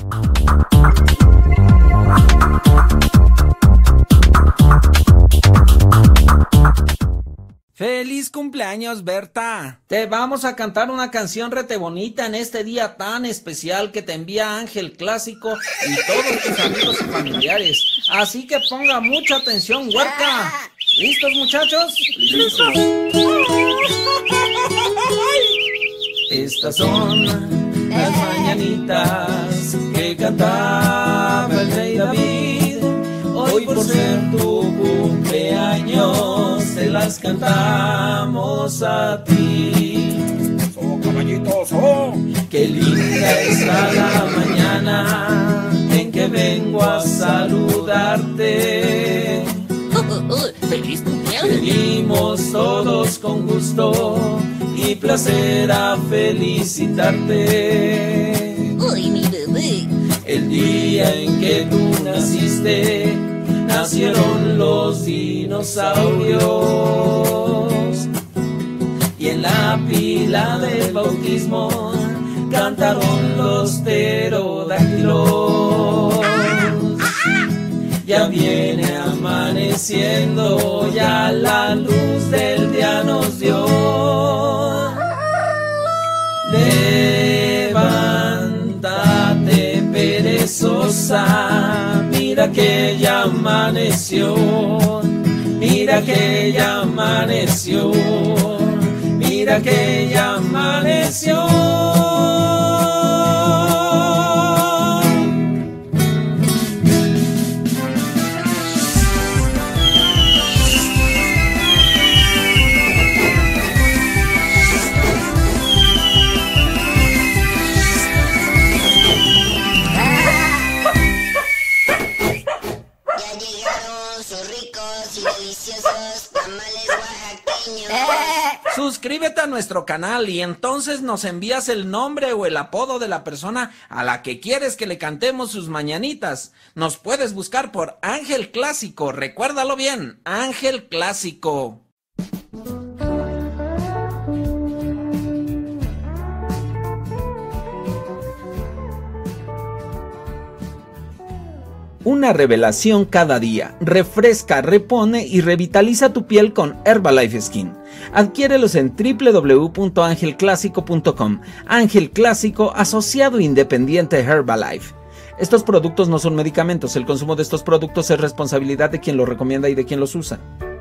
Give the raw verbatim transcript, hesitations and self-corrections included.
¡Feliz cumpleaños, Berta! Te vamos a cantar una canción rete bonita en este día tan especial que te envía Ángel Clásico y todos tus amigos y familiares. Así que ponga mucha atención, huerca. ¿Listos, muchachos? ¡Listos! Estas son las mañanitas que cantaba el rey David. Hoy por ser tu cumpleaños te las cantamos a ti. ¡Oh, caballitos! ¡Oh! Qué linda está la mañana en que vengo a saludarte. ¡Feliz cumpleaños! Venimos todos con gusto y placer a felicitarte. ¡Uy, mi bebé! El día en que tú naciste, nacieron los dinosaurios. Y en la pila del bautismo cantaron los pterodáctilos. Ya viene amaneciendo, ya la luz del día nos dio. Levántate, perezosa, mira que ya amaneció, mira que ya amaneció, mira que ya amaneció. Suscríbete a nuestro canal y entonces nos envías el nombre o el apodo de la persona a la que quieres que le cantemos sus mañanitas. Nos puedes buscar por Ángel Clásico, recuérdalo bien, Ángel Clásico. Una revelación cada día. Refresca, repone y revitaliza tu piel con Herbalife Skin. Adquiérelos en w w w punto angel clásico punto com. Ángel Clásico, asociado independiente Herbalife. Estos productos no son medicamentos. El consumo de estos productos es responsabilidad de quien los recomienda y de quien los usa.